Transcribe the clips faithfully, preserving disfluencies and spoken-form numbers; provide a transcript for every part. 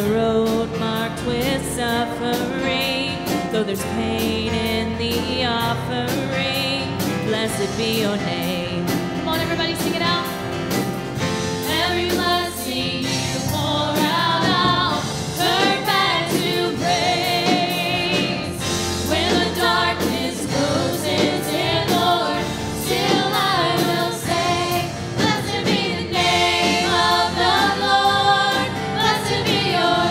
the road marked with suffering, though there's pain in the offering, blessed be your name. Come on, everybody, sing it out. Every blessing you pour out, I'll turn back to praise. When the darkness closes in, Lord, still I will say, blessed be the name of the Lord. Blessed be your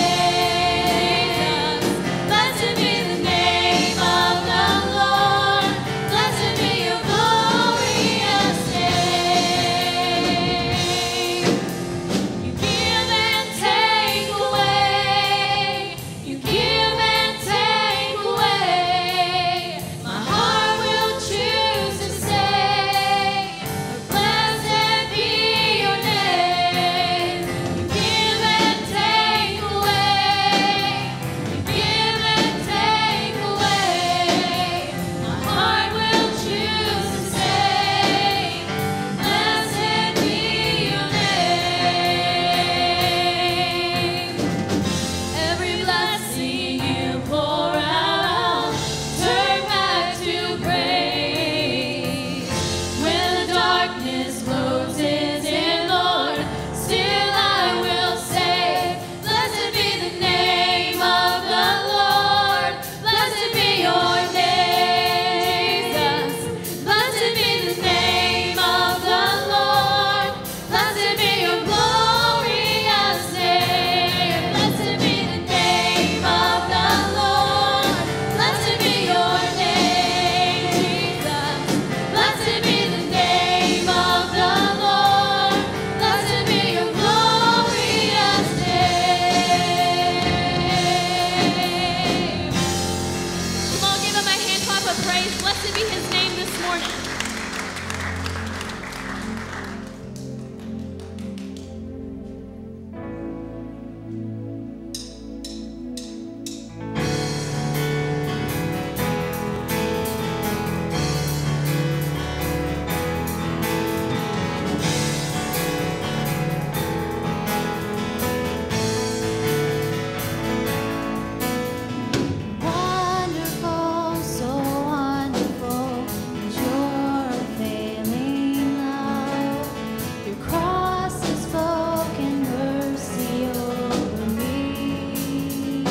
name. Blessed be the name of the Lord. Blessed be your glorious name. You give and take away. You give and take away. My heart will choose to say, blessed be your name. You give and take away. You give and take away. My heart will choose to say, blessed be your name. Every blessing you pour out, turn back to praise. When the darkness closes in, Lord, still I will say, blessed be the name of the Lord. Blessed be your name, Jesus. Blessed be the name of the Lord. Blessed be your glorious name. Blessed be the name of the Lord. Blessed be your name, Jesus. Blessed be the name of the Lord. Blessed be your glorious name. Come on, give him a hand clap of praise. Blessed be his name this morning. Wonderful, so wonderful is your unfailing love. Your cross has spoken mercy over me.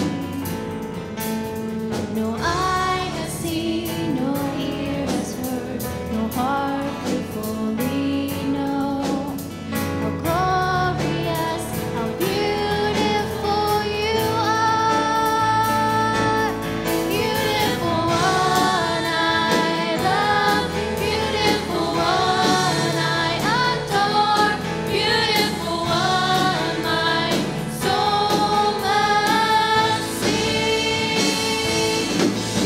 No eye has seen, no ear has heard, no heart could fully know how glorious, how beautiful you are. Beautiful one, I love. Beautiful one, I adore. Beautiful one, my soul must see.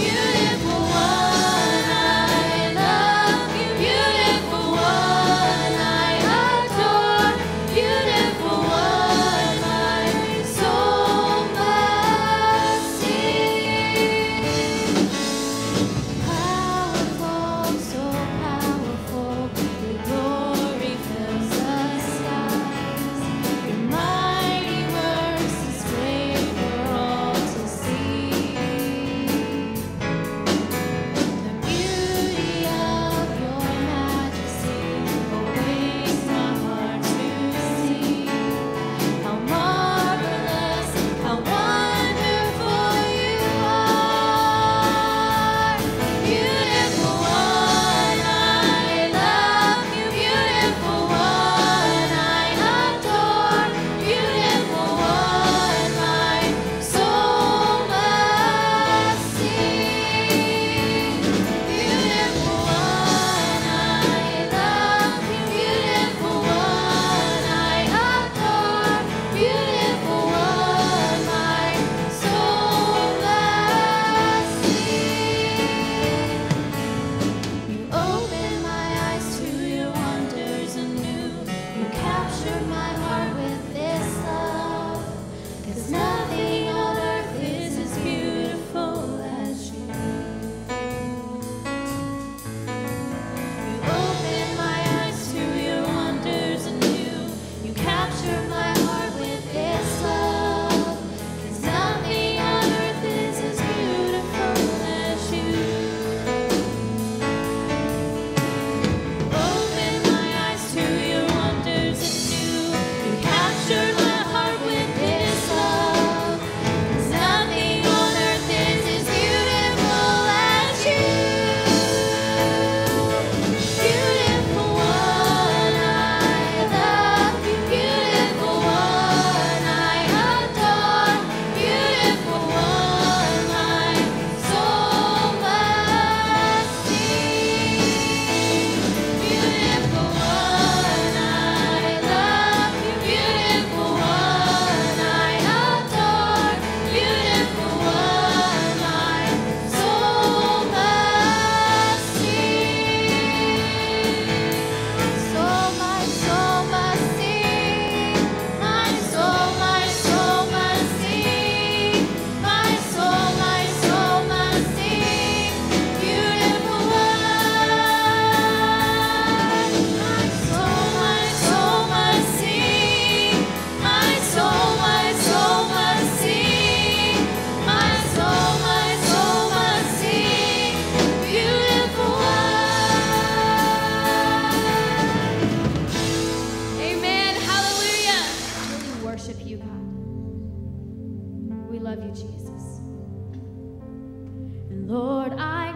Lord, I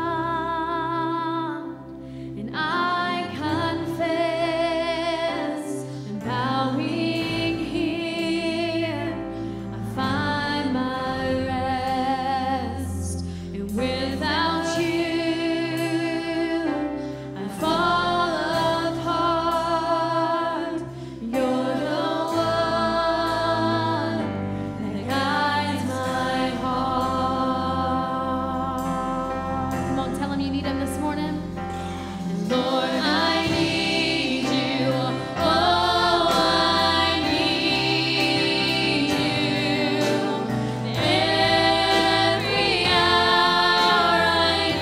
come and I confess, and bowing here, I find my rest. And without you, I fall apart. You're the one that guides my heart. Come on, tell him you need him this morning. Lord, I need you. Oh, I need you. Every hour I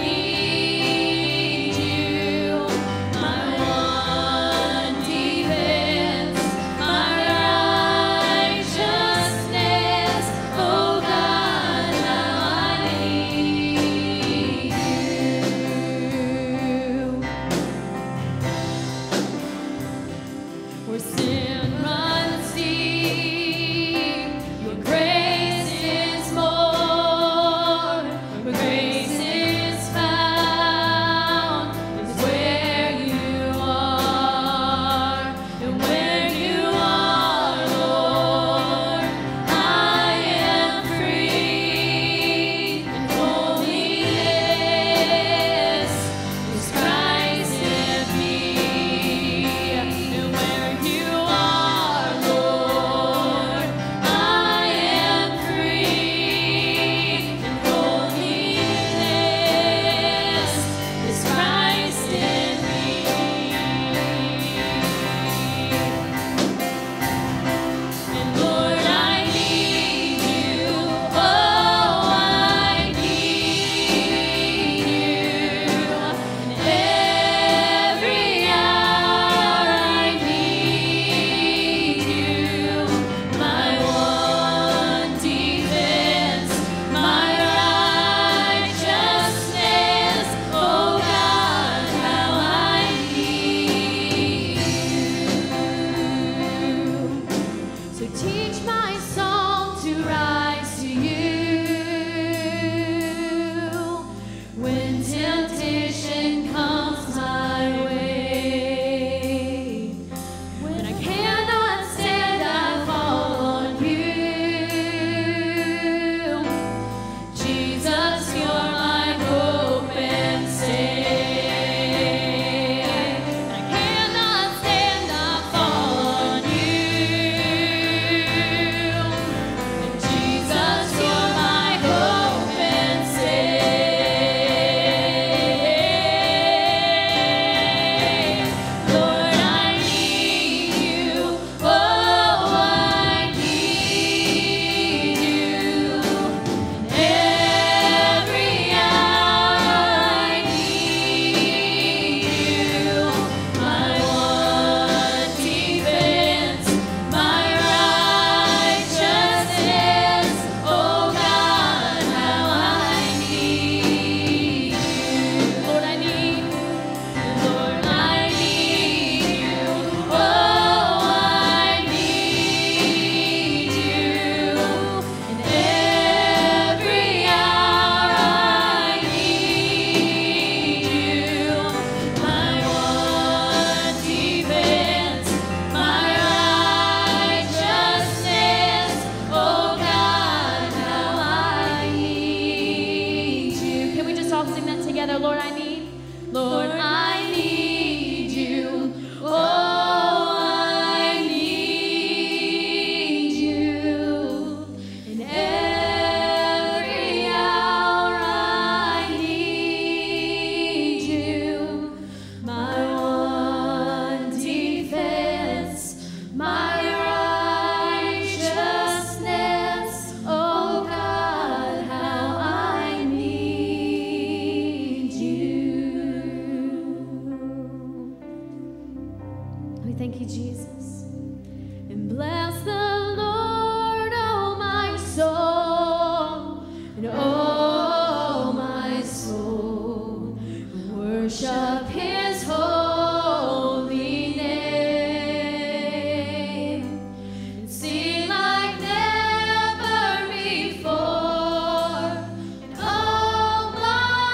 need you. My one defense, my righteousness. Oh God, how I need you. Where sin runs deep, your grace is more. Where grace is found is where you are. And where you are, Lord, I am free. And holiness is Christ in me. And where you are, Lord, I am free. And holiness is Christ in me. And Lord, I need you. Oh, I need you. And every hour I need you. My one defense, my righteousness. Oh God, how I need you. So teach my song to rise to you when temptation comes my way. When I cannot stand, I fall on you. Jesus, you're my hope and stay. When I cannot stand, I fall on you. Jesus, you're my hope and stay. Lord, I need you. Oh, I need you. Every hour I need you. My one defense, my righteousness. Oh God, how I need you. Lord, I need you. Lord, I need you. Oh, I need you. And every hour I need you. My one defense, my righteousness. Oh God, how I need you. Can we just all sing that together? Lord, I need. Lord, I need you. Oh, I need you. And every hour I need you. My one defense, my righteousness. Oh God, how I need you. We thank you, Jesus. And bless the Lord, oh my soul, and oh my soul, worship His holy name, and sing like never before. And oh my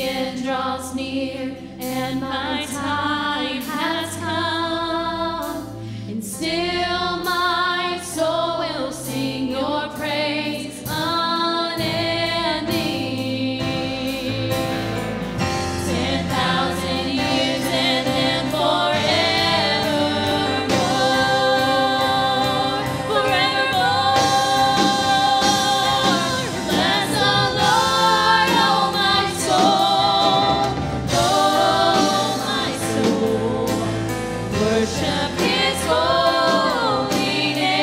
end draws near and my time has come, and still my soul will sing your praise unending. Ten thousand years and then forevermore, forevermore. Bless the Lord, oh my soul, oh my soul. Worship His holy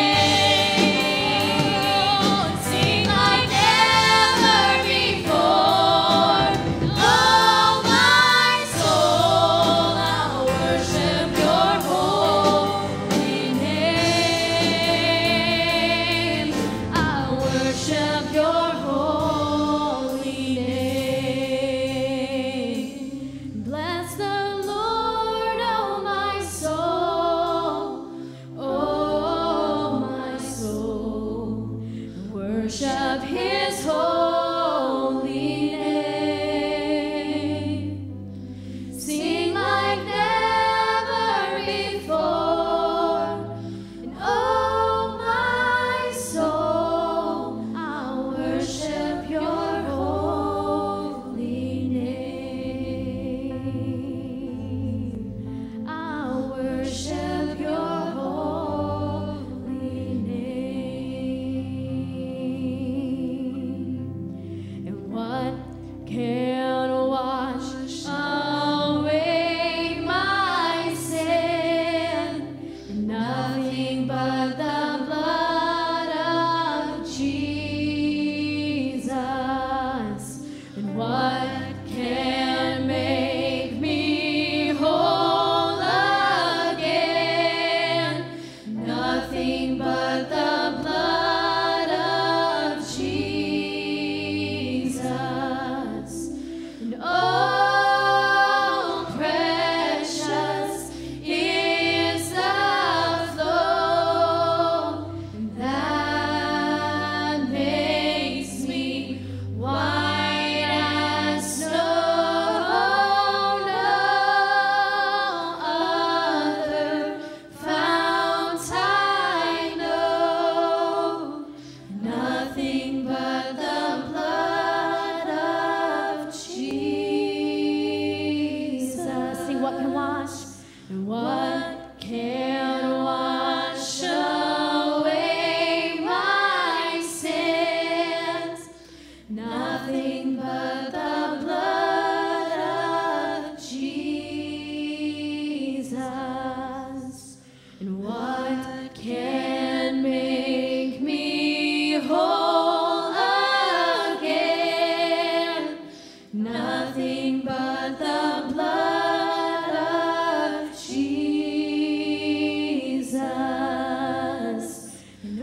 name. Sing like never before. Oh my soul, I'll worship your holy name. I'll worship your holy name. Bless the Lord, oh my soul, oh my soul. Worship His holy name. Sing like never before. And oh my soul, I'll worship your holy name. I'll worship your holy name. And what can wash away my sin? Nothing but the blood of Jesus. And what can make me whole again? Nothing but the blood of Jesus. And oh, precious is the flow that makes me white as snow. No other fount I know. Nothing but the blood of Jesus. Sing, what can wash? And what can wash away my sins? Nothing but the blood of Jesus. And what can make me whole again? Nothing but the blood of Jesus. And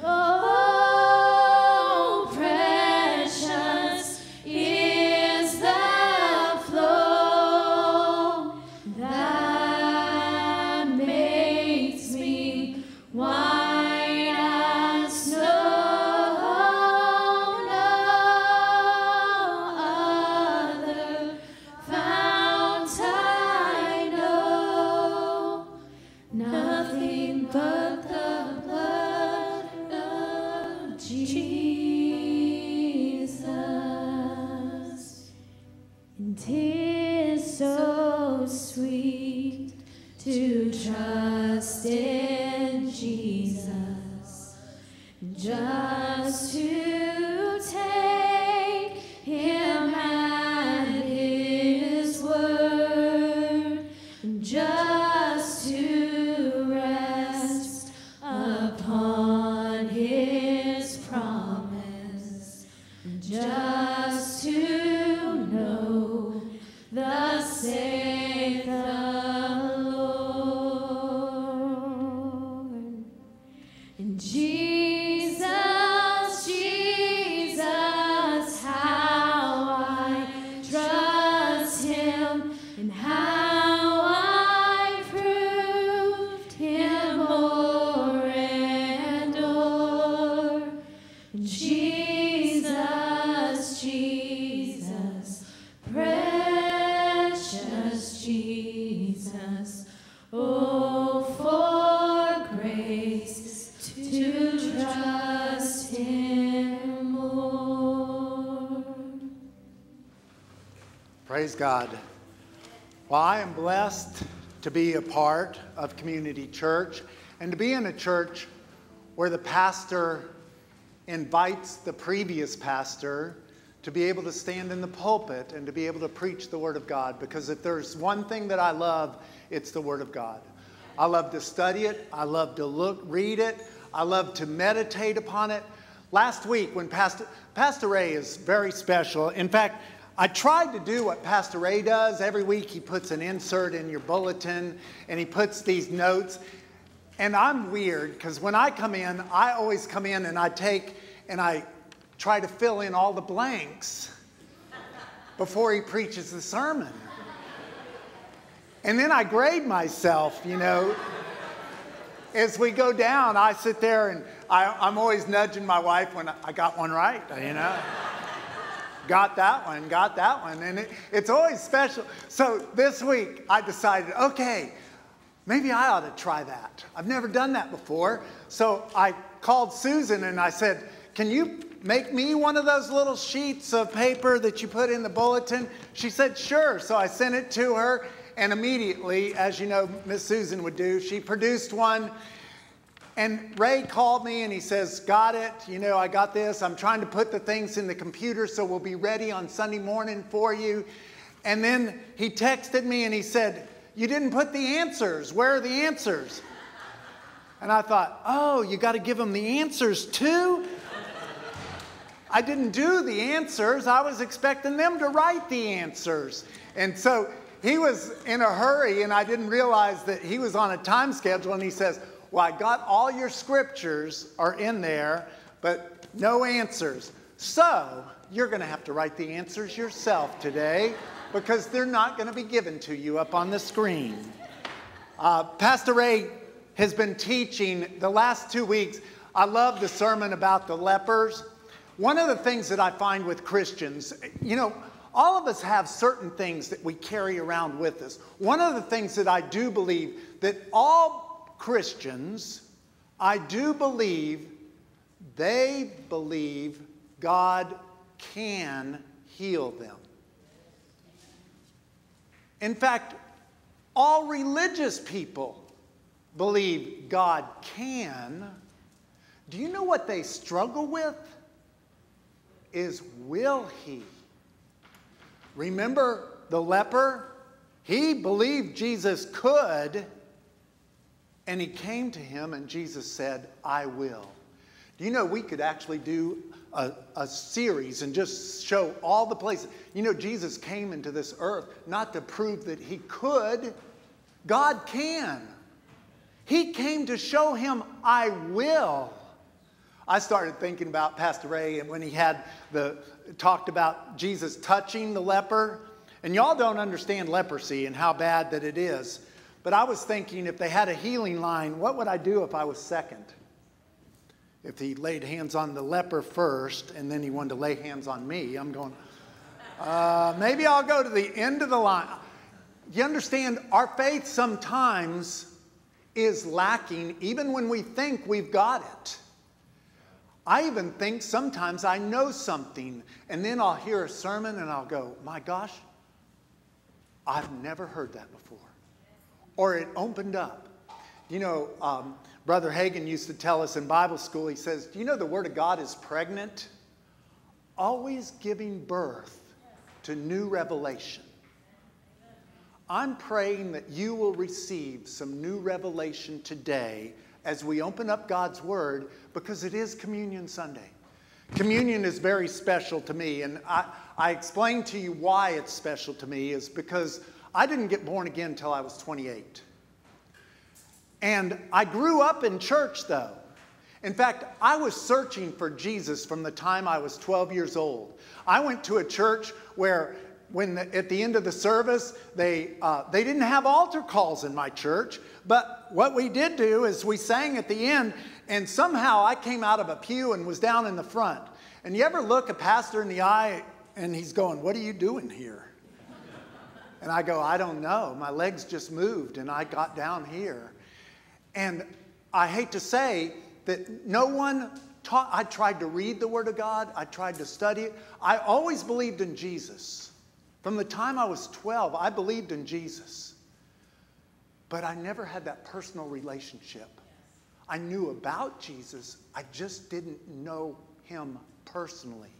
oh, precious is the flow that makes me white as snow. No other fount I know. Nothing but the blood of Jesus. And 'tis so sweet to trust in Jesus, just to take Him at His word, just to rest upon His promise, just to know thus saith the Lord. And Jesus, Jesus, how I trust Him, and how I proved Him more and o'er. Jesus, Jesus, precious. Praise God. Well, I am blessed to be a part of Community Church and to be in a church where the pastor invites the previous pastor to be able to stand in the pulpit and to be able to preach the Word of God. Because if there's one thing that I love, it's the Word of God. I love to study it. I love to look, read it. I love to meditate upon it. Last week when Pastor, Pastor Ray is very special. In fact, I tried to do what Pastor Ray does. Every week he puts an insert in your bulletin and he puts these notes. And I'm weird because when I come in, I always come in and I take and I try to fill in all the blanks before he preaches the sermon. And then I grade myself, you know. As we go down, I sit there and I, I'm always nudging my wife when I got one right, you know. Got that one, got that one. And it, it's always special. So this week I decided, okay, maybe I ought to try that. I've never done that before. So I called Susan and I said, can you make me one of those little sheets of paper that you put in the bulletin? She said, sure. So I sent it to her. And immediately, as you know, Miss Susan would do, she produced one. And Ray called me and he says, got it. You know, I got this. I'm trying to put the things in the computer so we'll be ready on Sunday morning for you. And then he texted me and he said, you didn't put the answers. Where are the answers? And I thought, oh, you got to give them the answers too? I didn't do the answers. I was expecting them to write the answers. And so he was in a hurry, and I didn't realize that he was on a time schedule, and he says, well, I got all your scriptures are in there, but no answers. So you're going to have to write the answers yourself today because they're not going to be given to you up on the screen. Uh, Pastor Ray has been teaching the last two weeks. I love the sermon about the lepers. One of the things that I find with Christians, you know, all of us have certain things that we carry around with us. One of the things that I do believe that all Christians, I do believe they believe God can heal them. In fact, all religious people believe God can. Do you know what they struggle with? Is will he? Remember the leper? He believed Jesus could, and he came to him, and Jesus said, I will. Do you know we could actually do a, a series and just show all the places. You know, Jesus came into this earth not to prove that he could. God can. He came to show him, I will. I started thinking about Pastor Ray and when he had the talked about Jesus touching the leper. And y'all don't understand leprosy and how bad that it is. But I was thinking if they had a healing line, what would I do if I was second? If he laid hands on the leper first and then he wanted to lay hands on me, I'm going, uh, maybe I'll go to the end of the line. You understand, our faith sometimes is lacking even when we think we've got it. I even think sometimes I know something, and then I'll hear a sermon and I'll go, my gosh, I've never heard that before. Or it opened up. You know, um, Brother Hagin used to tell us in Bible school, he says, do you know the Word of God is pregnant? Always giving birth to new revelation. I'm praying that you will receive some new revelation today as we open up God's Word, because it is Communion Sunday. Communion is very special to me, and I, I explained to you why it's special to me is because I didn't get born again until I was twenty-eight. And I grew up in church, though. In fact, I was searching for Jesus from the time I was twelve years old. I went to a church where when the, at the end of the service, they, uh, they didn't have altar calls in my church. But what we did do is we sang at the end, and somehow I came out of a pew and was down in the front. And you ever look a pastor in the eye and he's going, what are you doing here? And I go, I don't know. My legs just moved and I got down here. And I hate to say that no one taught. I tried to read the Word of God. I tried to study it. I always believed in Jesus. From the time I was twelve, I believed in Jesus. But I never had that personal relationship. I knew about Jesus. I just didn't know him personally.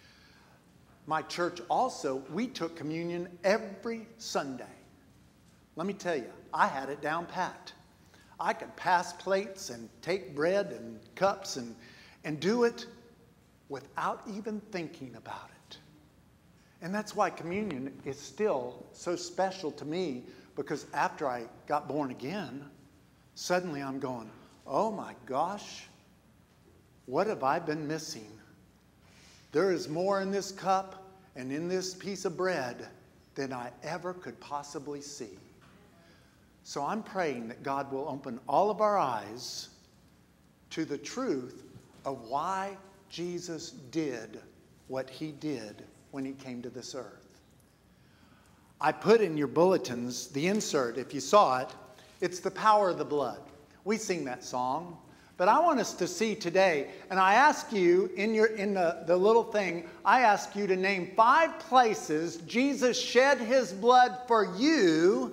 My church also, we took communion every Sunday. Let me tell you, I had it down pat. I could pass plates and take bread and cups and, and do it without even thinking about it. And that's why communion is still so special to me, because after I got born again, suddenly I'm going, oh my gosh, what have I been missing? There is more in this cup and in this piece of bread than I ever could possibly see. So I'm praying that God will open all of our eyes to the truth of why Jesus did what he did when he came to this earth. I put in your bulletins the insert, if you saw it. It's the power of the blood. We sing that song. But I want us to see today, and I ask you in, your, in the, the little thing, I ask you to name five places Jesus shed his blood for you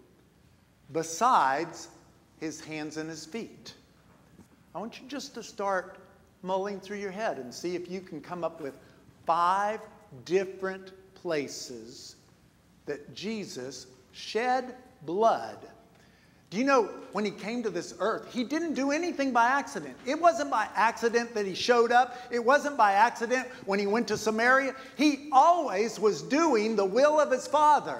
besides his hands and his feet. I want you just to start mulling through your head and see if you can come up with five different places that Jesus shed blood. Do you know, when he came to this earth, he didn't do anything by accident. It wasn't by accident that he showed up. It wasn't by accident when he went to Samaria. He always was doing the will of his Father.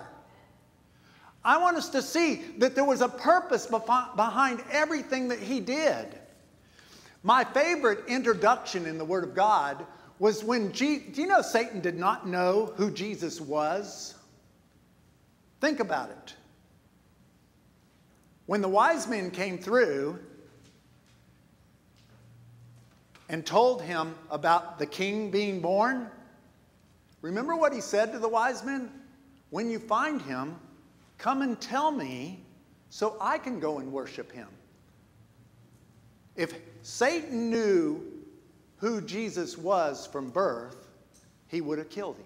I want us to see that there was a purpose behind everything that he did. My favorite introduction in the Word of God was when, Je- do you know Satan did not know who Jesus was? Think about it. When the wise men came through and told him about the king being born, remember what he said to the wise men? When you find him, come and tell me so I can go and worship him. If Satan knew who Jesus was from birth, he would have killed him.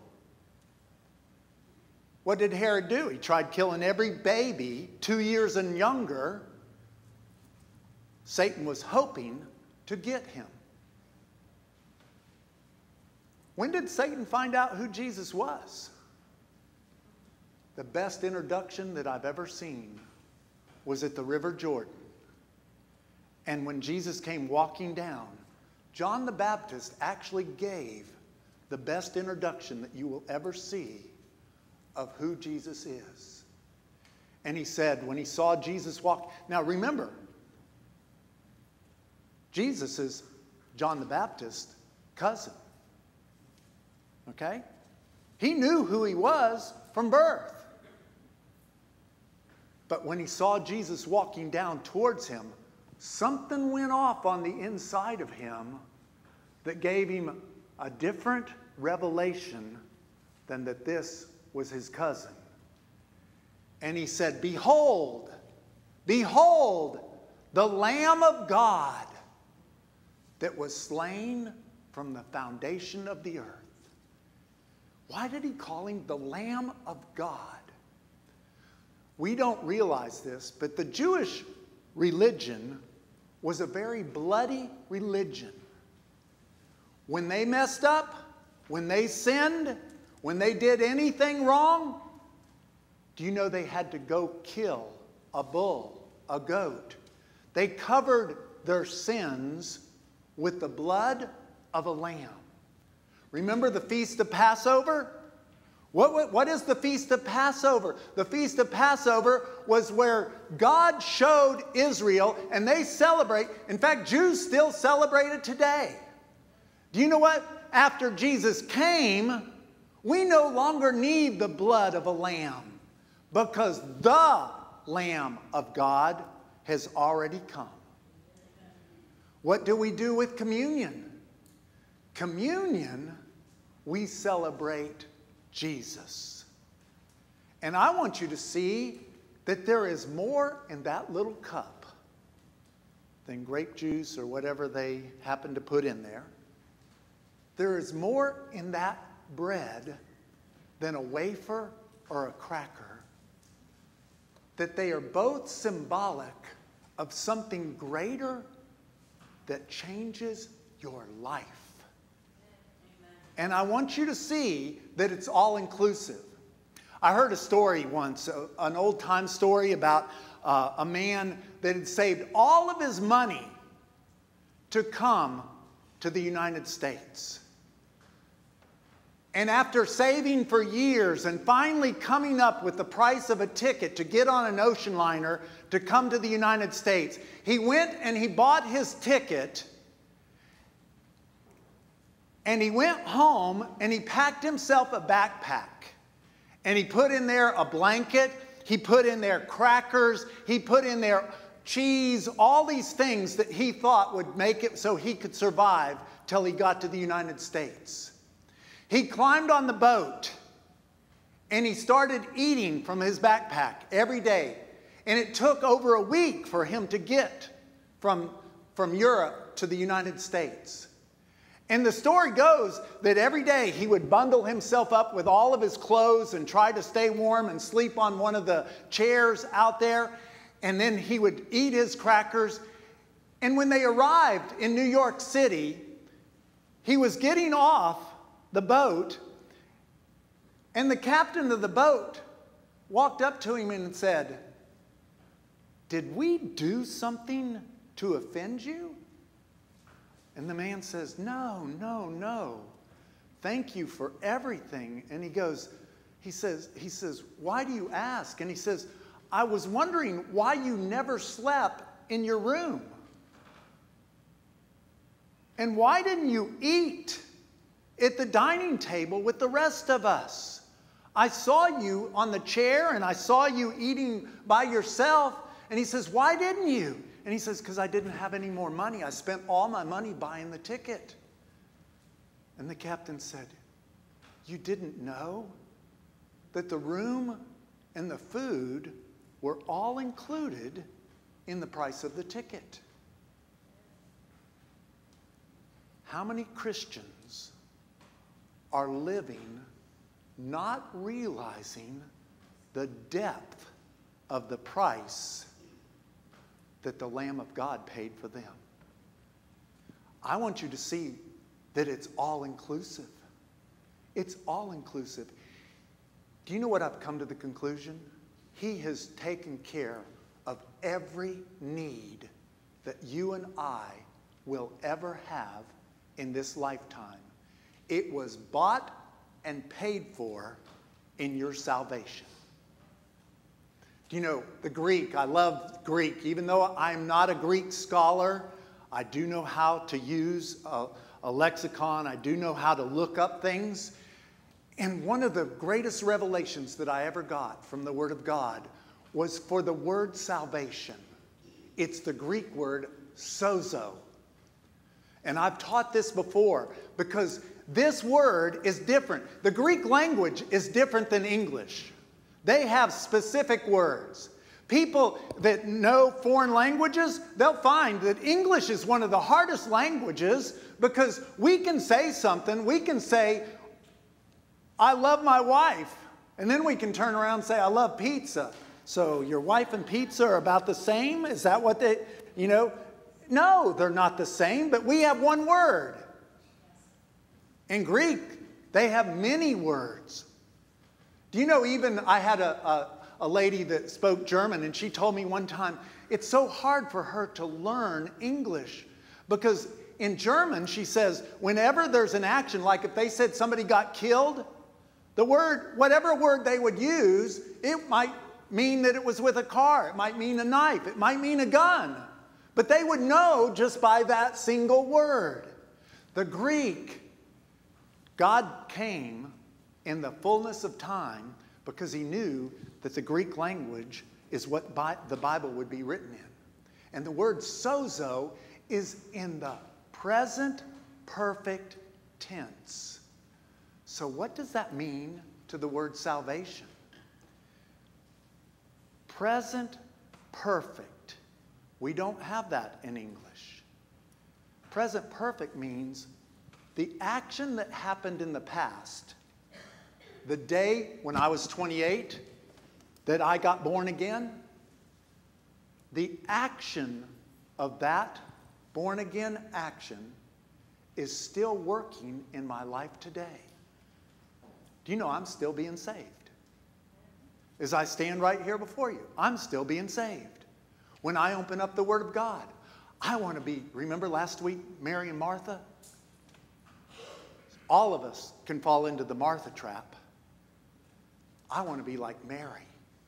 What did Herod do? He tried killing every baby two years and younger. Satan was hoping to get him. When did Satan find out who Jesus was? The best introduction that I've ever seen was at the River Jordan. And when Jesus came walking down, John the Baptist actually gave the best introduction that you will ever see of who Jesus is. And he said, when he saw Jesus walk, now remember, Jesus is John the Baptist's cousin. Okay? He knew who he was from birth. But when he saw Jesus walking down towards him, something went off on the inside of him that gave him a different revelation than that this was his cousin. And he said, behold, behold, the Lamb of God that was slain from the foundation of the earth. Why did he call him the Lamb of God? We don't realize this, but the Jewish religion was a very bloody religion. When they messed up, when they sinned, when they did anything wrong, do you know they had to go kill a bull, a goat? They covered their sins with the blood of a lamb. Remember the Feast of Passover? What, what, what is the Feast of Passover? The Feast of Passover was where God showed Israel, and they celebrate. In fact, Jews still celebrate it today. Do you know what? After Jesus came, we no longer need the blood of a lamb, because the Lamb of God has already come. What do we do with communion? Communion, we celebrate Jesus. And I want you to see that there is more in that little cup than grape juice or whatever they happen to put in there. There is more in that bread than a wafer or a cracker, that they are both symbolic of something greater that changes your life. Amen. And I want you to see that it's all inclusive. I heard a story once, an old time story about uh, a man that had saved all of his money to come to the United States. And after saving for years and finally coming up with the price of a ticket to get on an ocean liner to come to the United States, he went and he bought his ticket, and he went home and he packed himself a backpack. And he put in there a blanket, he put in there crackers, he put in there cheese, all these things that he thought would make it so he could survive till he got to the United States. He climbed on the boat and he started eating from his backpack every day. And it took over a week for him to get from, from Europe to the United States. And the story goes that every day he would bundle himself up with all of his clothes and try to stay warm and sleep on one of the chairs out there. And then he would eat his crackers. And when they arrived in New York City, he was getting off the boat, and the captain of the boat walked up to him and said, "Did we do something to offend you?" And the man says, "No, no, no. Thank you for everything." And he goes, he says, he says, "Why do you ask?" And he says, "I was wondering why you never slept in your room. And why didn't you eat at the dining table with the rest of us? I saw you on the chair and I saw you eating by yourself." And he says, "Why didn't you?" And he says, "Because I didn't have any more money. I spent all my money buying the ticket." And the captain said, "You didn't know that the room and the food were all included in the price of the ticket?" How many Christians are living not realizing the depth of the price that the Lamb of God paid for them? I want you to see that it's all inclusive. It's all inclusive. Do you know what I've come to the conclusion? He has taken care of every need that you and I will ever have in this lifetime. It was bought and paid for in your salvation. Do you know the Greek? I love Greek. Even though I'm not a Greek scholar, I do know how to use a, a lexicon. I do know how to look up things. And one of the greatest revelations that I ever got from the Word of God was for the word salvation. It's the Greek word sozo. And I've taught this before because this word is different. The Greek language is different than English. They have specific words. People that know foreign languages, they'll find that English is one of the hardest languages because we can say something. We can say, "I love my wife." And then we can turn around and say, "I love pizza." So your wife and pizza are about the same? Is that what they, you know? No, they're not the same, but we have one word. In Greek, they have many words. Do you know, even I had a, a, a lady that spoke German, and she told me one time, it's so hard for her to learn English because in German, she says, whenever there's an action, like if they said somebody got killed, the word, whatever word they would use, it might mean that it was with a car. It might mean a knife. It might mean a gun. But they would know just by that single word. The Greek, God came in the fullness of time because he knew that the Greek language is what Bi- the Bible would be written in. And the word sozo is in the present perfect tense. So what does that mean to the word salvation? Present perfect. We don't have that in English. Present perfect means the action that happened in the past the day when I was twenty-eight that I got born again, the action of that born again action is still working in my life today. Do you know I'm still being saved? As I stand right here before you, I'm still being saved. When I open up the Word of God, I want to be, remember last week, Mary and Martha? All of us can fall into the Martha trap. I want to be like Mary.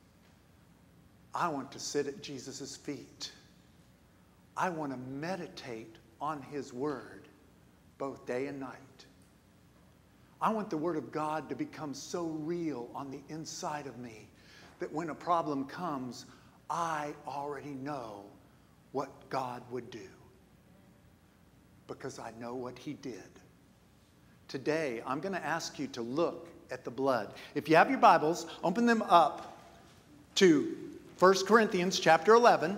I want to sit at Jesus' feet. I want to meditate on His Word both day and night. I want the Word of God to become so real on the inside of me that when a problem comes, I already know what God would do because I know what He did. Today, I'm going to ask you to look at the blood. If you have your Bibles, open them up to First Corinthians chapter eleven,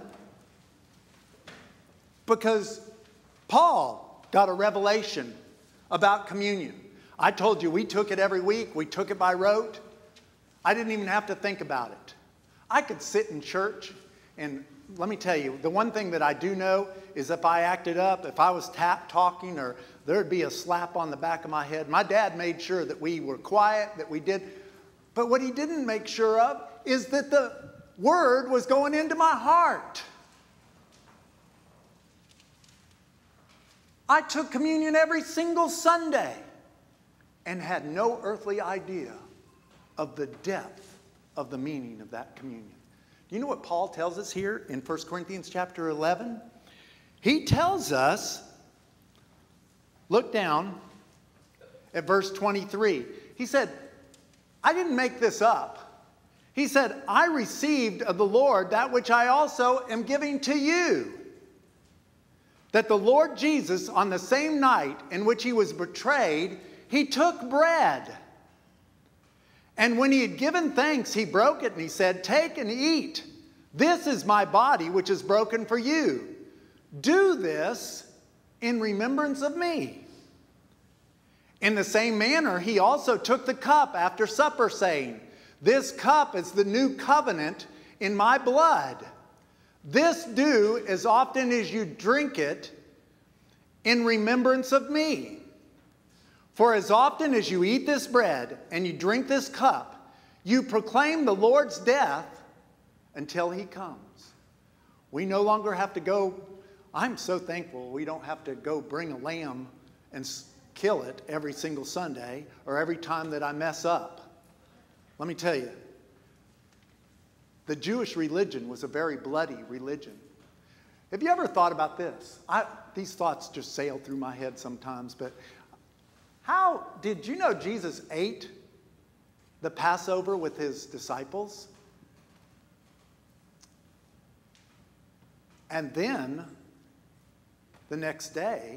because Paul got a revelation about communion. I told you we took it every week. We took it by rote. I didn't even have to think about it. I could sit in church, and let me tell you, the one thing that I do know is if I acted up, if I was tap talking, or there'd be a slap on the back of my head. My dad made sure that we were quiet, that we did. But what he didn't make sure of is that the Word was going into my heart. I took communion every single Sunday and had no earthly idea of the depth of the meaning of that communion. Do you know what Paul tells us here in First Corinthians chapter eleven? He tells us, look down at verse twenty-three. He said, I didn't make this up. He said, I received of the Lord that which I also am giving to you. That the Lord Jesus, on the same night in which He was betrayed, He took bread. And when He had given thanks, He broke it and He said, take and eat. This is my body, which is broken for you. Do this in remembrance of me. In the same manner, He also took the cup after supper, saying, this cup is the new covenant in my blood. This do as often as you drink it in remembrance of me. For as often as you eat this bread and you drink this cup, you proclaim the Lord's death until He comes. We no longer have to go, I'm so thankful we don't have to go bring a lamb and kill it every single Sunday or every time that I mess up. Let me tell you, the Jewish religion was a very bloody religion. Have you ever thought about this? I, these thoughts just sail through my head sometimes, but how did you know Jesus ate the Passover with His disciples? And then, the next day,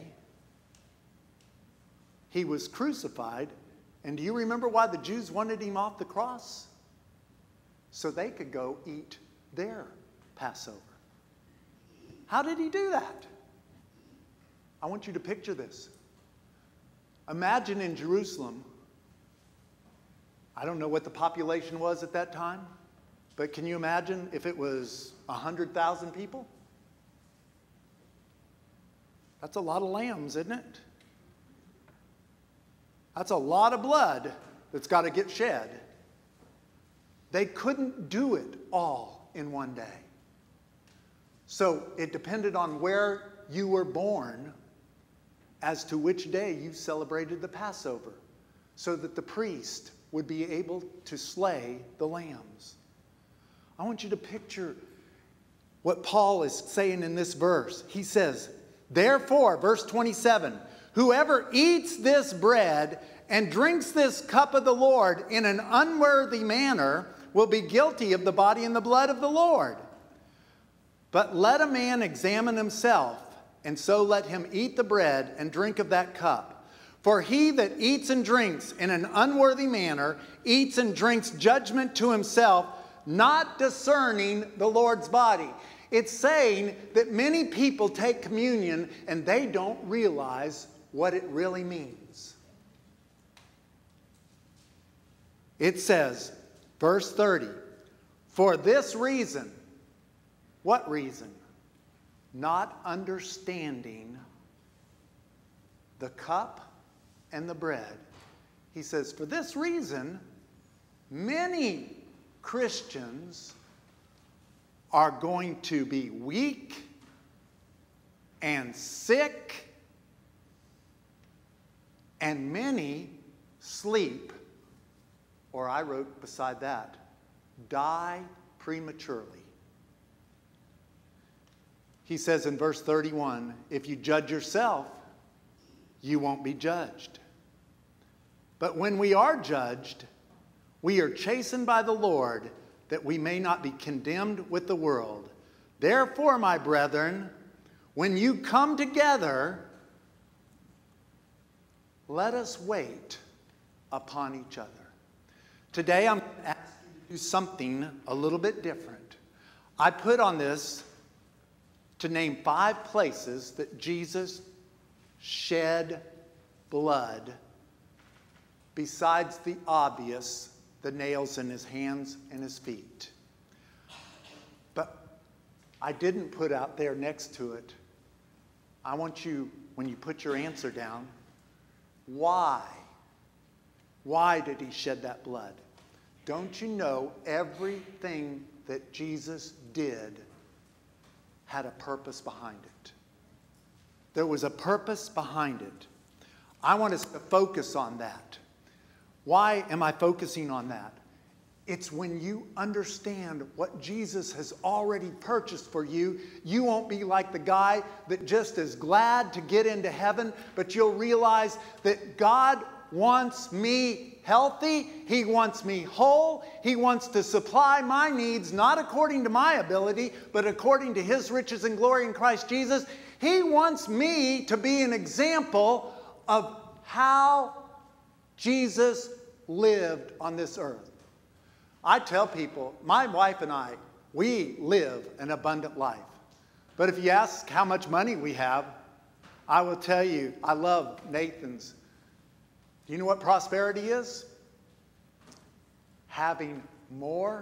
He was crucified. And do you remember why the Jews wanted Him off the cross? So they could go eat their Passover. How did He do that? I want you to picture this. Imagine in Jerusalem, I don't know what the population was at that time, but can you imagine if it was one hundred thousand people? That's a lot of lambs, isn't it? That's a lot of blood that's got to get shed. They couldn't do it all in one day. So it depended on where you were born as to which day you celebrated the Passover, so that the priest would be able to slay the lambs. I want you to picture what Paul is saying in this verse. He says, therefore, verse twenty-seven, whoever eats this bread and drinks this cup of the Lord in an unworthy manner will be guilty of the body and the blood of the Lord. But let a man examine himself, and so let him eat the bread and drink of that cup. For he that eats and drinks in an unworthy manner eats and drinks judgment to himself, not discerning the Lord's body. It's saying that many people take communion and they don't realize what it really means. It says, verse thirty, for this reason, what reason? Not understanding the cup and the bread. He says, for this reason, many Christians are going to be weak and sick, and many sleep, or I wrote beside that, die prematurely. He says in verse thirty-one, if you judge yourself, you won't be judged. But when we are judged, we are chastened by the Lord, that we may not be condemned with the world. Therefore, my brethren, when you come together, let us wait upon each other. Today, I'm asking you to do something a little bit different. I put on this to name five places that Jesus shed blood, besides the obvious, the nails in his hands and his feet. But I didn't put out there next to it, I want you, when you put your answer down, why? Why did he shed that blood? Don't you know everything that Jesus did had a purpose behind it? There was a purpose behind it. I want us to focus on that. Why am I focusing on that? It's when you understand what Jesus has already purchased for you, you won't be like the guy that just is glad to get into heaven, but you'll realize that God wants me healthy. He wants me whole. He wants to supply my needs, not according to my ability, but according to his riches and glory in Christ Jesus. He wants me to be an example of how Jesus lived on this earth. I tell people, my wife and I, we live an abundant life. But if you ask how much money we have, I will tell you, I love Nathan's. Do you know what prosperity is? Having more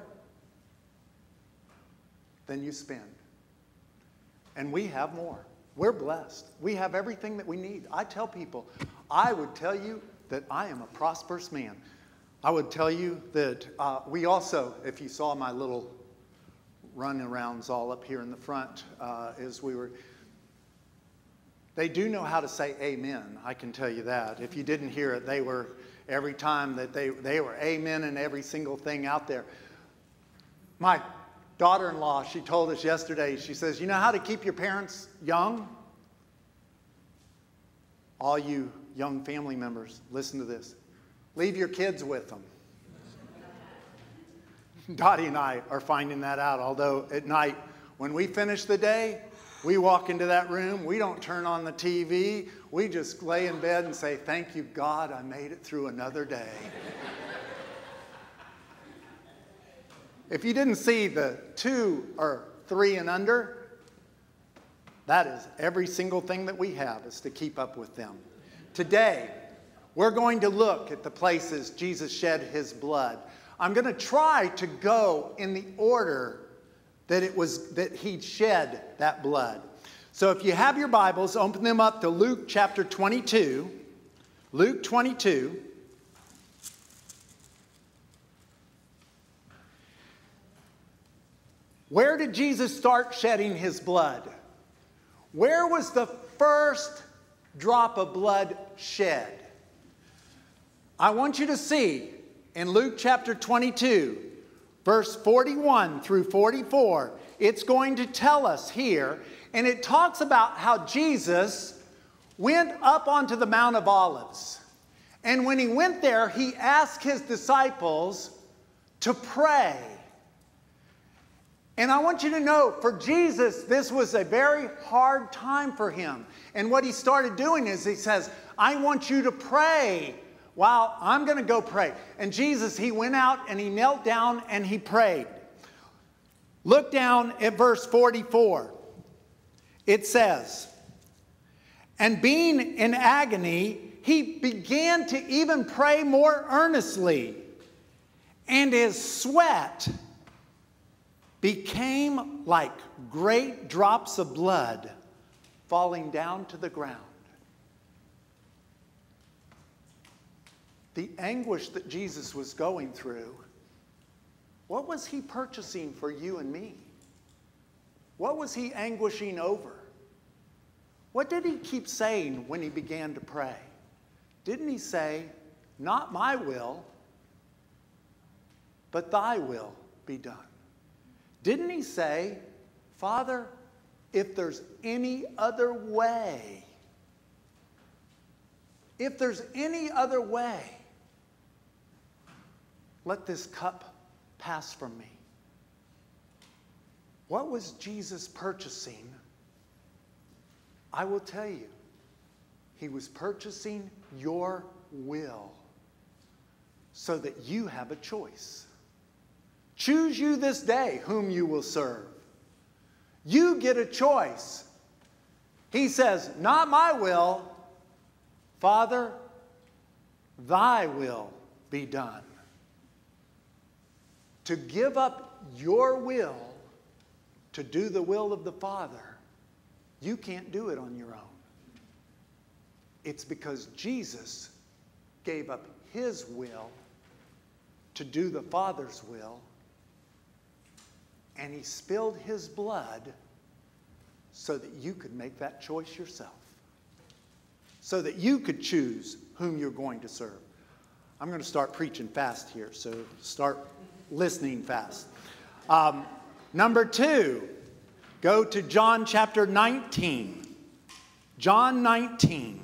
than you spend. And we have more. We're blessed. We have everything that we need. I tell people, I would tell you that I am a prosperous man. I would tell you that uh, we also, if you saw my little run-arounds all up here in the front, uh, as we were, they do know how to say amen, I can tell you that. If you didn't hear it, they were, every time that they, they were amen in every single thing out there. My daughter-in-law, she told us yesterday, she says, you know how to keep your parents young? All you young family members, listen to this. Leave your kids with them. Dottie and I are finding that out, although at night, when we finish the day, we walk into that room, we don't turn on the T V, we just lay in bed and say, thank you, God, I made it through another day. If you didn't see the two or three and under, that is every single thing that we have is to keep up with them. Today, we're going to look at the places Jesus shed his blood. I'm going to try to go in the order that it was that he shed that blood. So if you have your Bibles, open them up to Luke chapter twenty-two. Luke twenty-two. Where did Jesus start shedding his blood? Where was the first drop of blood shed? I want you to see in Luke chapter twenty-two, verse forty-one through forty-four, it's going to tell us here, and it talks about how Jesus went up onto the Mount of Olives. And when he went there, he asked his disciples to pray. And I want you to know, for Jesus, this was a very hard time for him. And what he started doing is he says, I want you to pray while I'm going to go pray. And Jesus, he went out and he knelt down and he prayed. Look down at verse forty-four. It says, and being in agony, he began to even pray more earnestly. and his sweat became like great drops of blood falling down to the ground. The anguish that Jesus was going through, what was he purchasing for you and me? What was he anguishing over? What did he keep saying when he began to pray? Didn't he say, not my will, but thy will be done? Didn't he say, Father, if there's any other way, if there's any other way, let this cup pass from me. What was Jesus purchasing? I will tell you, he was purchasing your will so that you have a choice. Choose you this day whom you will serve. You get a choice. He says, not my will, Father, thy will be done. To give up your will to do the will of the Father, you can't do it on your own. It's because Jesus gave up his will to do the Father's will, and he spilled his blood so that you could make that choice yourself, so that you could choose whom you're going to serve. I'm going to start preaching fast here, so start listening fast. Um, number two, go to John chapter nineteen. John nineteen.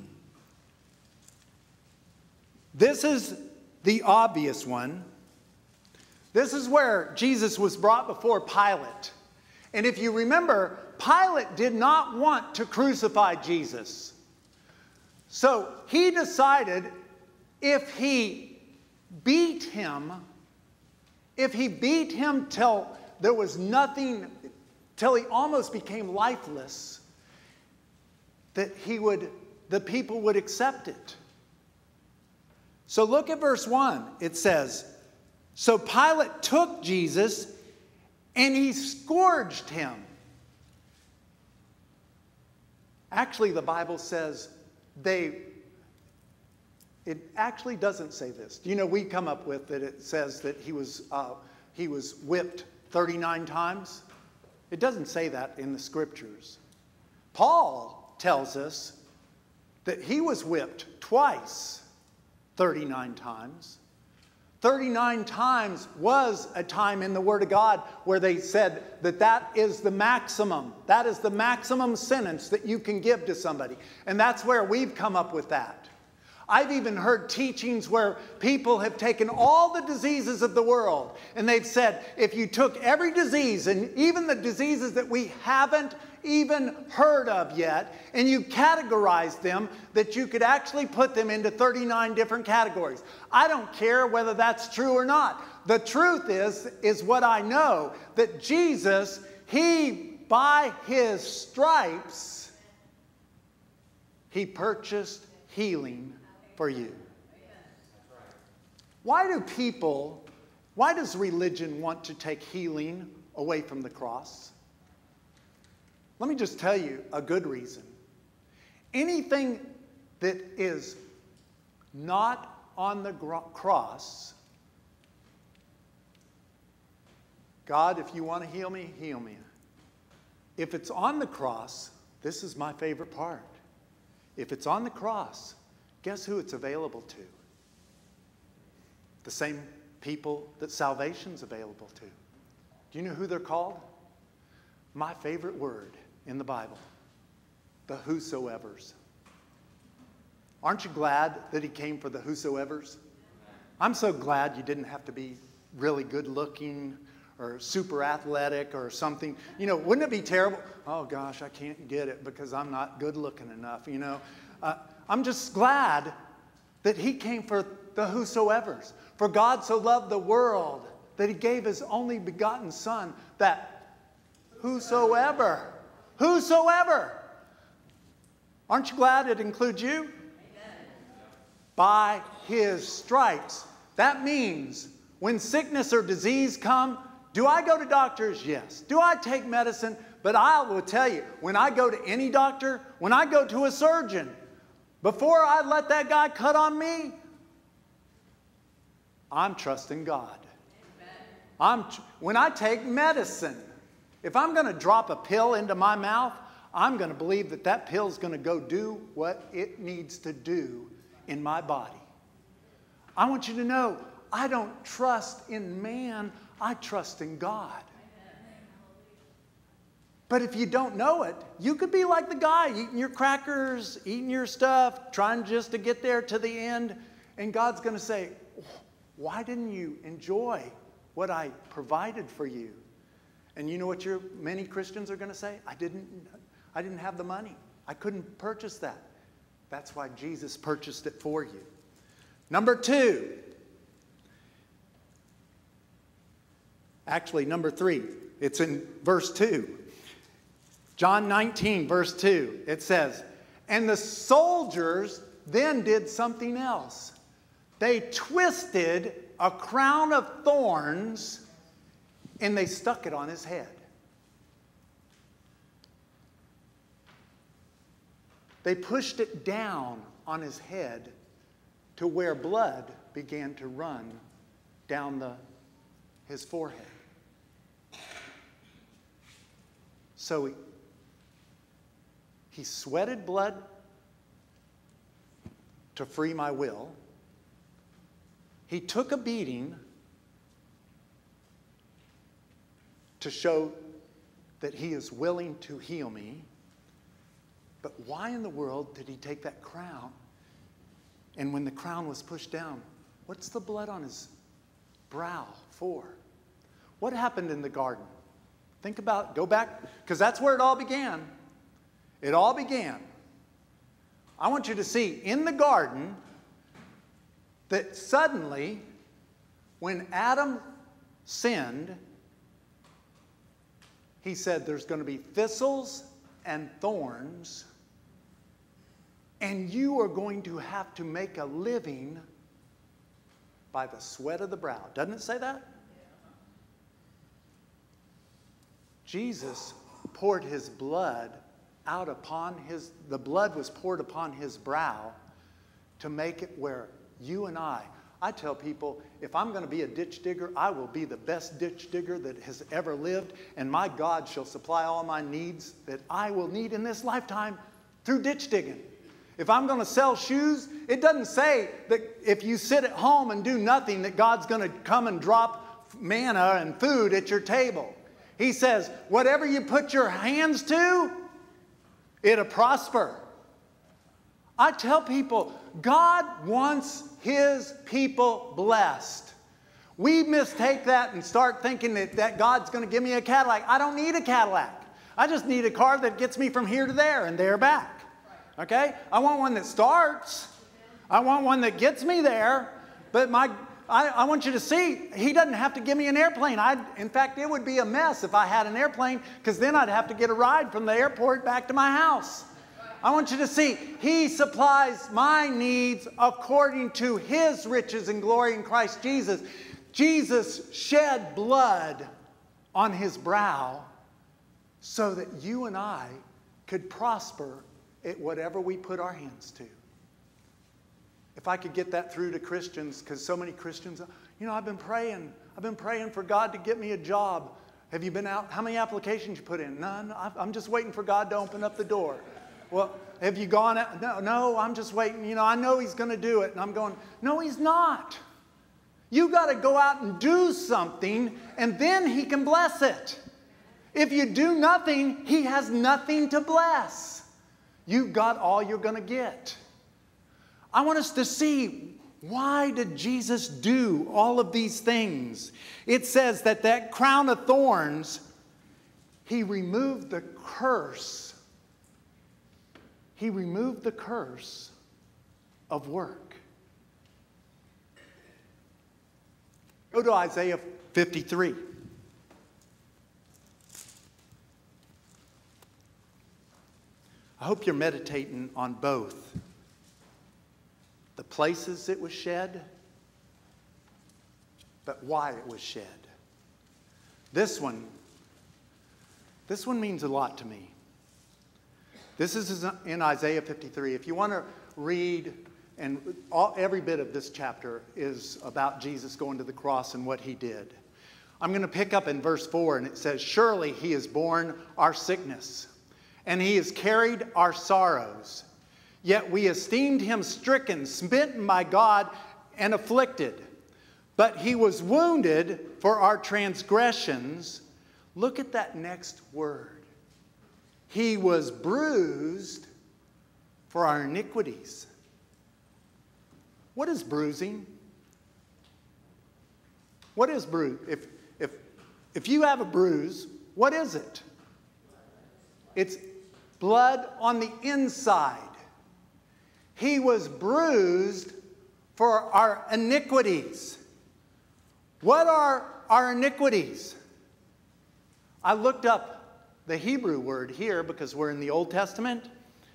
This is the obvious one. This is where Jesus was brought before Pilate. And if you remember, Pilate did not want to crucify Jesus. So he decided if he beat him, if he beat him till there was nothing, till he almost became lifeless, that he would, the people would accept it. So look at verse one. It says, so Pilate took Jesus and he scourged him. Actually, the Bible says they, it actually doesn't say this. Do you know, we come up with that it says that he was, uh, he was whipped thirty-nine times. It doesn't say that in the scriptures. Paul tells us that he was whipped twice, thirty-nine times. thirty-nine times was a time in the Word of God where they said that that is the maximum. That is the maximum sentence that you can give to somebody. And that's where we've come up with that. I've even heard teachings where people have taken all the diseases of the world and they've said, if you took every disease and even the diseases that we haven't even heard of yet, and you categorized them, that you could actually put them into thirty-nine different categories. I don't care whether that's true or not. The truth is, is what I know, that Jesus, he, by his stripes, he purchased healing for you. Why do people, why does religion want to take healing away from the cross? Let me just tell you a good reason. Anything that is not on the cross, God, if you want to heal me, heal me. If it's on the cross, this is my favorite part. If it's on the cross, guess who it's available to? The same people that salvation's available to. Do you know who they're called? My favorite word in the Bible, the whosoevers. Aren't you glad that he came for the whosoevers? I'm so glad you didn't have to be really good looking or super athletic or something. You know, wouldn't it be terrible? Oh gosh, I can't get it because I'm not good looking enough, you know. Uh, I'm just glad that he came for the whosoevers. For God so loved the world that he gave his only begotten Son, that whosoever, whosoever. Aren't you glad it includes you? Amen. By his stripes. That means When sickness or disease come, do I go to doctors? Yes. Do I take medicine? But I will tell you, when I go to any doctor, when I go to a surgeon, before I let that guy cut on me, I'm trusting God. I'm tr- when I take medicine, if I'm going to drop a pill into my mouth, I'm going to believe that that pill is going to go do what it needs to do in my body. I want you to know, I don't trust in man, I trust in God. But if you don't know it, you could be like the guy eating your crackers, eating your stuff, trying just to get there to the end. And God's going to say, why didn't you enjoy what I provided for you? And you know what your many Christians are going to say? I didn't, I didn't have the money. I couldn't purchase that. That's why Jesus purchased it for you. Number two. Actually, number three. It's in verse two. John nineteen, verse two. It says, and the soldiers then did something else. They twisted a crown of thorns and they stuck it on his head. They pushed it down on his head to where blood began to run down the, his forehead. So he, he sweated blood to free my will. He took a beating to show that he is willing to heal me. But why in the world did he take that crown? And when the crown was pushed down, what's the blood on his brow for? What happened in the garden? Think about, go back, because that's where it all began. It all began. I want you to see in the garden that suddenly, when Adam sinned, he said there's going to be thistles and thorns, and you are going to have to make a living by the sweat of the brow. Doesn't it say that? Jesus poured his blood out upon his, the blood was poured upon his brow to make it where you and I, I tell people, if I'm going to be a ditch digger, I will be the best ditch digger that has ever lived, and my God shall supply all my needs that I will need in this lifetime through ditch digging. If I'm going to sell shoes, it doesn't say that if you sit at home and do nothing that God's going to come and drop manna and food at your table. He says, whatever you put your hands to, it'll prosper. I tell people, God wants his people blessed. We mistake that and start thinking that, that God's going to give me a Cadillac. I don't need a Cadillac. I just need a car that gets me from here to there and there back. Okay? I want one that starts. I want one that gets me there. But my, I, I want you to see, he doesn't have to give me an airplane. I'd, in fact, it would be a mess if I had an airplane, because then I'd have to get a ride from the airport back to my house. I want you to see, he supplies my needs according to his riches and glory in Christ Jesus. Jesus shed blood on his brow so that you and I could prosper at whatever we put our hands to. If I could get that through to Christians, because so many Christians, you know, I've been praying. I've been praying for God to get me a job. Have you been out? How many applications you put in? None. I'm just waiting for God to open up the door. Well, have you gone out? No, no, I'm just waiting. You know, I know he's going to do it. And I'm going, no, he's not. You got to go out and do something, and then he can bless it. If you do nothing, he has nothing to bless. You've got all you're going to get. I want us to see, why did Jesus do all of these things? It says that that crown of thorns, he removed the curse. He removed the curse of work. Go to Isaiah fifty-three. I hope you're meditating on both the places it was shed but why it was shed. This one, this one means a lot to me. This is in Isaiah fifty-three. If you want to read, and all, every bit of this chapter is about Jesus going to the cross and what he did. I'm going to pick up in verse four, and it says, "Surely he has borne our sickness, and he has carried our sorrows. Yet we esteemed him stricken, smitten by God, and afflicted. But he was wounded for our transgressions." Look at that next word. "He was bruised for our iniquities." What is bruising? What is bruise? If, if, if you have a bruise, what is it? It's blood on the inside. He was bruised for our iniquities. What are our iniquities? I looked up the Hebrew word here because we're in the Old Testament.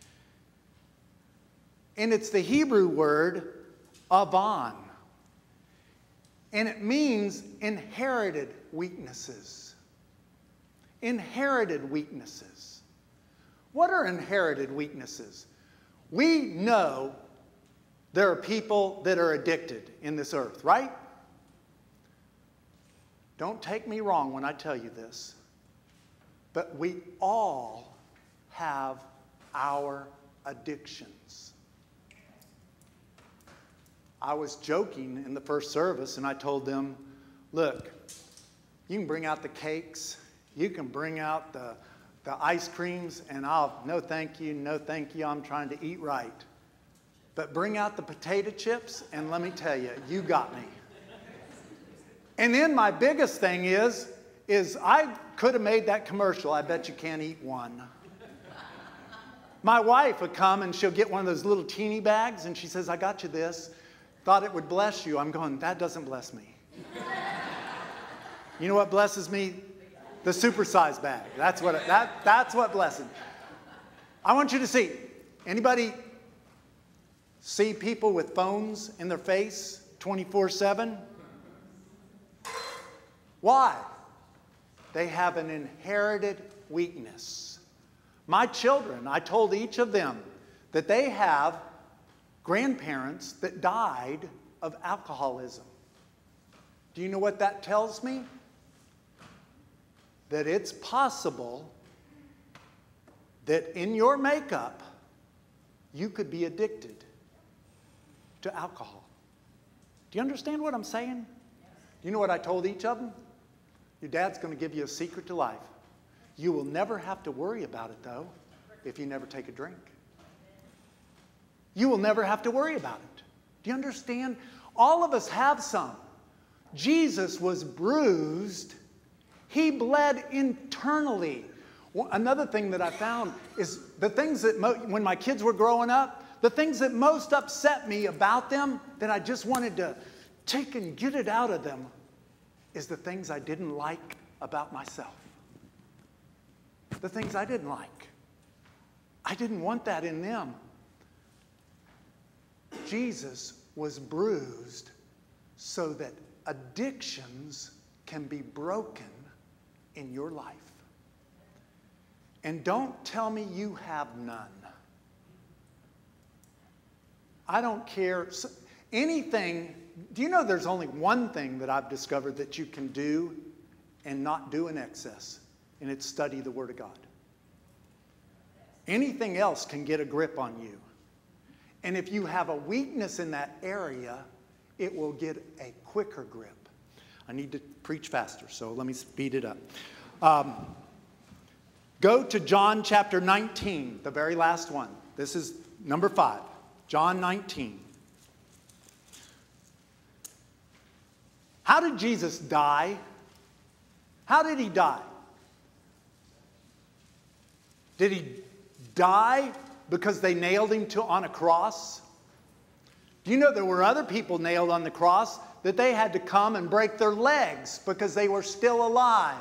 And it's the Hebrew word avon. And it means inherited weaknesses. Inherited weaknesses. What are inherited weaknesses? We know there are people that are addicted in this earth, right? Don't take me wrong when I tell you this, but we all have our addictions. I was joking in the first service, and I told them, look, you can bring out the cakes, you can bring out the, the ice creams, and I'll, no thank you, no thank you, I'm trying to eat right. But bring out the potato chips, and let me tell you, you got me. And then my biggest thing is, is I could have made that commercial, I bet you can't eat one. My wife would come and she'll get one of those little teeny bags and she says, I got you this. Thought it would bless you. I'm going, that doesn't bless me. You know what blesses me? The supersize bag. That's what, that, that's what blesses me. I want you to see, anybody see people with phones in their face twenty-four seven? Why? They have an inherited weakness. My children, I told each of them that they have grandparents that died of alcoholism. Do you know what that tells me? That it's possible that in your makeup, you could be addicted to alcohol. Do you understand what I'm saying? You know what I told each of them? Your dad's going to give you a secret to life. You will never have to worry about it, though, if you never take a drink. You will never have to worry about it. Do you understand? All of us have some. Jesus was bruised. He bled internally. Well, another thing that I found is the things that, mo- when my kids were growing up, the things that most upset me about them, that I just wanted to take and get it out of them, is the things I didn't like about myself. The things I didn't like. I didn't want that in them. Jesus was bruised so that addictions can be broken in your life. And don't tell me you have none. I don't care. Anything, do you know there's only one thing that I've discovered that you can do and not do in excess? And it's study the Word of God. Anything else can get a grip on you. And if you have a weakness in that area, it will get a quicker grip. I need to preach faster, so let me speed it up. Um, go to John chapter nineteen, the very last one. This is number five, John nineteen. How did Jesus die? How did he die? Did he die because they nailed him to on a cross? Do you know there were other people nailed on the cross that they had to come and break their legs because they were still alive?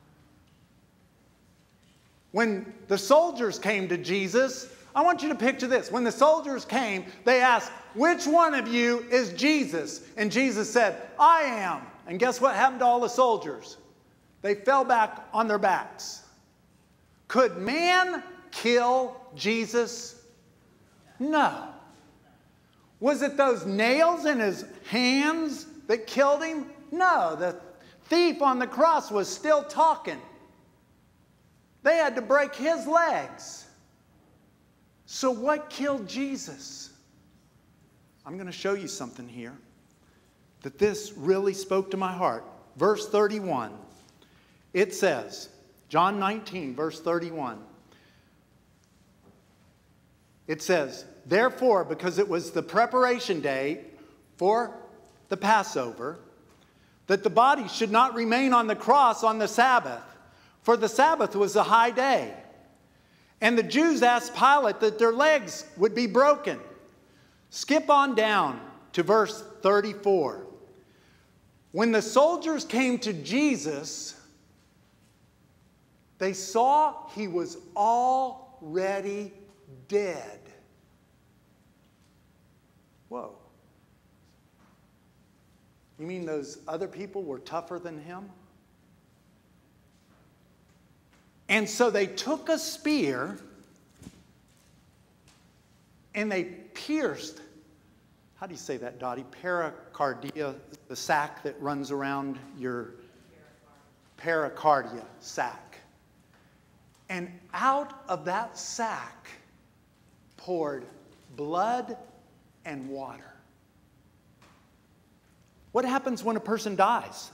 When the soldiers came to Jesus, I want you to picture this. When the soldiers came, they asked, which one of you is Jesus? And Jesus said, I am. And guess what happened to all the soldiers? They fell back on their backs. Could man kill Jesus? No. Was it those nails in his hands that killed him? No, the thief on the cross was still talking. They had to break his legs. So what killed Jesus? I'm going to show you something here that this really spoke to my heart. Verse thirty-one. It says, John nineteen, verse thirty-one. It says, therefore, because it was the preparation day for the Passover, that the body should not remain on the cross on the Sabbath, for the Sabbath was a high day. And the Jews asked Pilate that their legs would be broken. Skip on down to verse thirty-four. When the soldiers came to Jesus, they saw he was already dead. Whoa. You mean those other people were tougher than him? And so they took a spear and they pierced, how do you say that, Dottie? Pericardia, the sac that runs around your pericardia sac. And out of that sac poured blood and water. What happens when a person dies?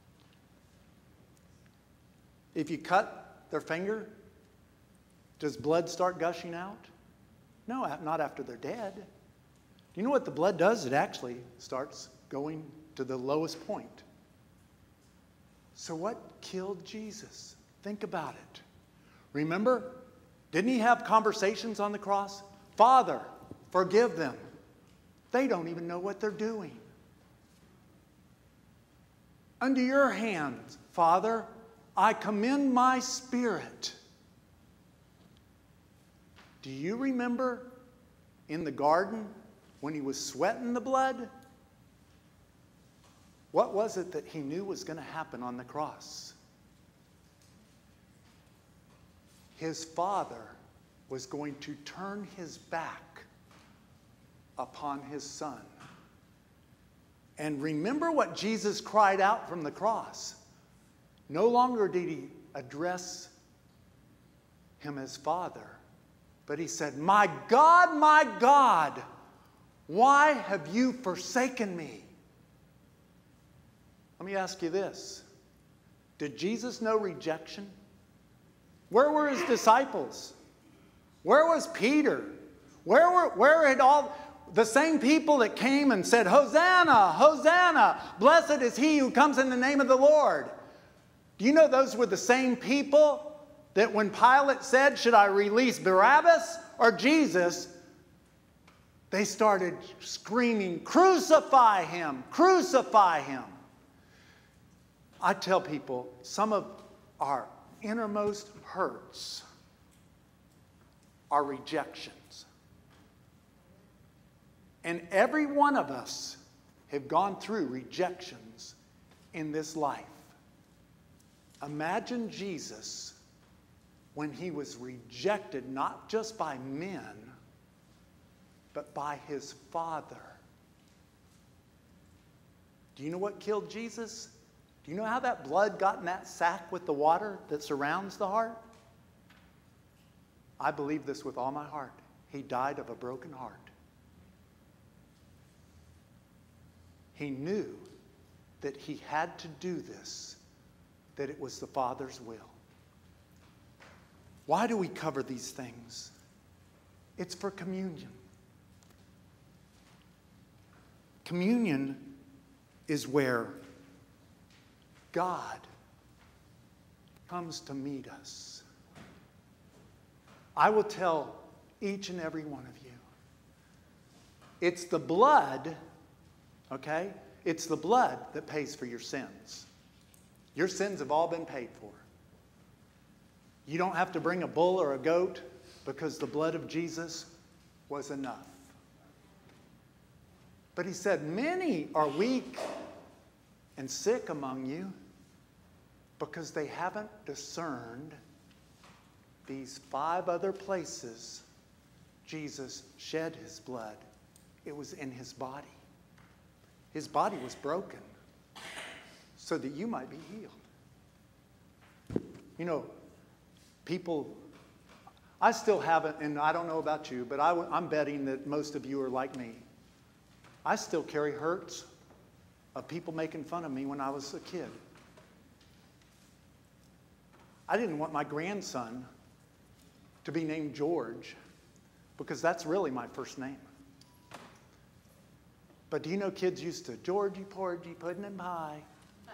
If you cut their finger, does blood start gushing out? No, not after they're dead. Do you know what the blood does? It actually starts going to the lowest point. So what killed Jesus? Think about it. Remember, didn't he have conversations on the cross? Father, forgive them. They don't even know what they're doing. Unto your hands, Father, I commend my spirit. Do you remember in the garden when he was sweating the blood? What was it that he knew was going to happen on the cross? His Father was going to turn his back upon his Son. And remember what Jesus cried out from the cross. No longer did he address him as Father, but he said, my God, my God, why have you forsaken me? Let me ask you this. Did Jesus know rejection? Where were his disciples? Where was Peter? Where were, where had all the same people that came and said, Hosanna, Hosanna, blessed is he who comes in the name of the Lord? Do you know those were the same people that when Pilate said, should I release Barabbas or Jesus? They started screaming, crucify him, crucify him. I tell people, some of our innermost hurts are rejections. And every one of us have gone through rejections in this life. Imagine Jesus when he was rejected not just by men, but by his Father. Do you know what killed Jesus? Do you know how that blood got in that sack with the water that surrounds the heart? I believe this with all my heart. He died of a broken heart. He knew that he had to do this, that it was the Father's will. Why do we cover these things? It's for communion. Communion is where God comes to meet us. I will tell each and every one of you, it's the blood, okay? It's the blood that pays for your sins. Your sins have all been paid for. You don't have to bring a bull or a goat because the blood of Jesus was enough. But he said, many are weak and sick among you because they haven't discerned these five other places Jesus shed his blood. It was in his body. His body was broken so that you might be healed. You know, people, I still haven't, and I don't know about you, but I, I'm betting that most of you are like me. I still carry hurts of people making fun of me when I was a kid. I didn't want my grandson to be named George because that's really my first name. But do you know kids used to, Georgie, porgy, pudding and pie.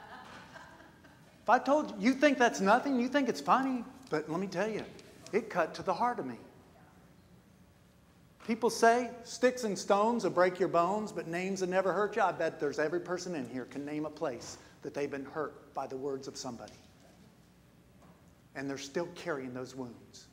If I told you, you think that's nothing, you think it's funny, but let me tell you, it cut to the heart of me. People say sticks and stones will break your bones, but names will never hurt you. I bet there's every person in here can name a place that they've been hurt by the words of somebody. And they're still carrying those wounds.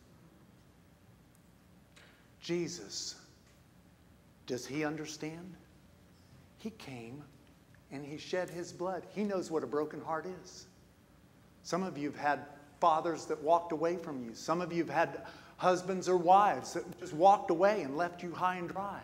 Jesus, does he understand? He came and he shed his blood. He knows what a broken heart is. Some of you have had fathers that walked away from you. Some of you have had husbands or wives that just walked away and left you high and dry.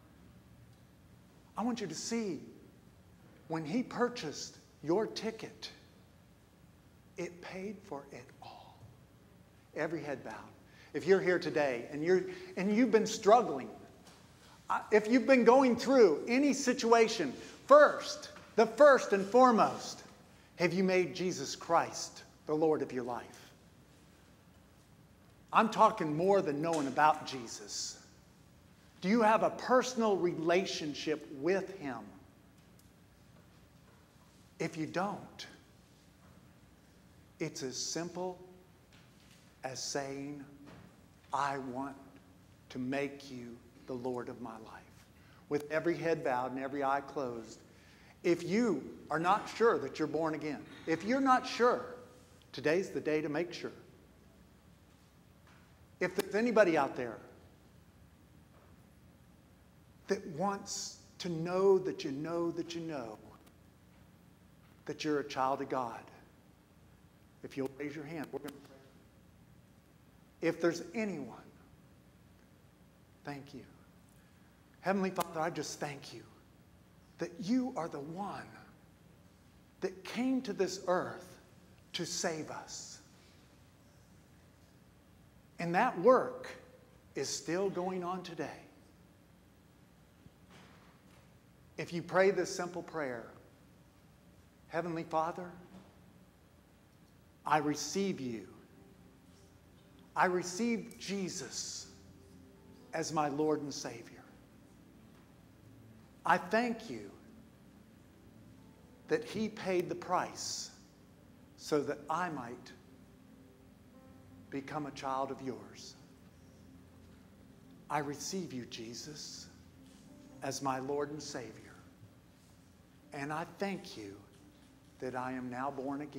I want you to see, when he purchased your ticket, it paid for it all. Every head bowed. If you're here today and you're and you've been struggling, if you've been going through any situation, first, the first and foremost, have you made Jesus Christ the Lord of your life? I'm talking more than knowing about Jesus. Do you have a personal relationship with him? If you don't, it's as simple as saying, I want to make you the Lord of my life. With every head bowed and every eye closed, if you are not sure that you're born again, if you're not sure, today's the day to make sure. If there's anybody out there that wants to know that you know that you know that you're a child of God, if you'll raise your hand, we're going to pray. If there's anyone, thank you. Heavenly Father, I just thank you that you are the one that came to this earth to save us. And that work is still going on today. If you pray this simple prayer, Heavenly Father, I receive you. I receive Jesus as my Lord and Savior. I thank you that he paid the price so that I might become a child of yours. I receive you, Jesus, as my Lord and Savior. And I thank you that I am now born again.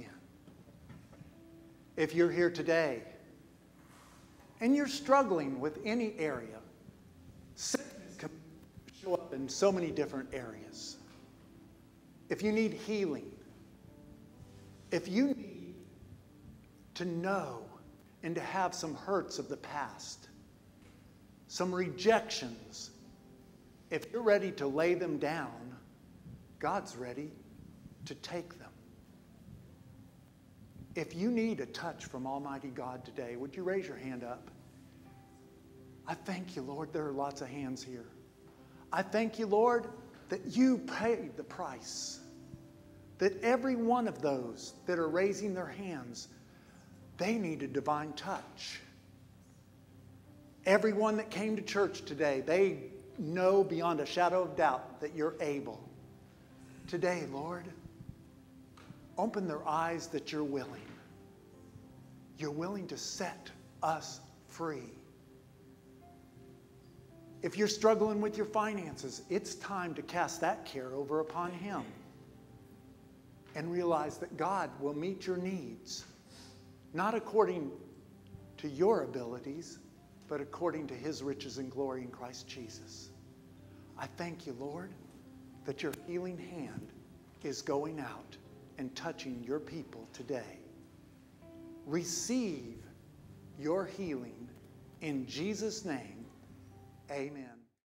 If you're here today and you're struggling with any area, sickness can show up in so many different areas. If you need healing, if you need to know and to have some hurts of the past, some rejections, if you're ready to lay them down, God's ready to take them. If you need a touch from Almighty God today, would you raise your hand up? I thank you, Lord. There are lots of hands here. I thank you, Lord, that you paid the price. That every one of those that are raising their hands, they need a divine touch. Everyone that came to church today, they know beyond a shadow of doubt that you're able. Today, Lord, open their eyes that you're willing. You're willing to set us free. If you're struggling with your finances, it's time to cast that care over upon him and realize that God will meet your needs, not according to your abilities, but according to his riches and glory in Christ Jesus. I thank you, Lord, that your healing hand is going out and touching your people today. Receive your healing in Jesus' name. Amen.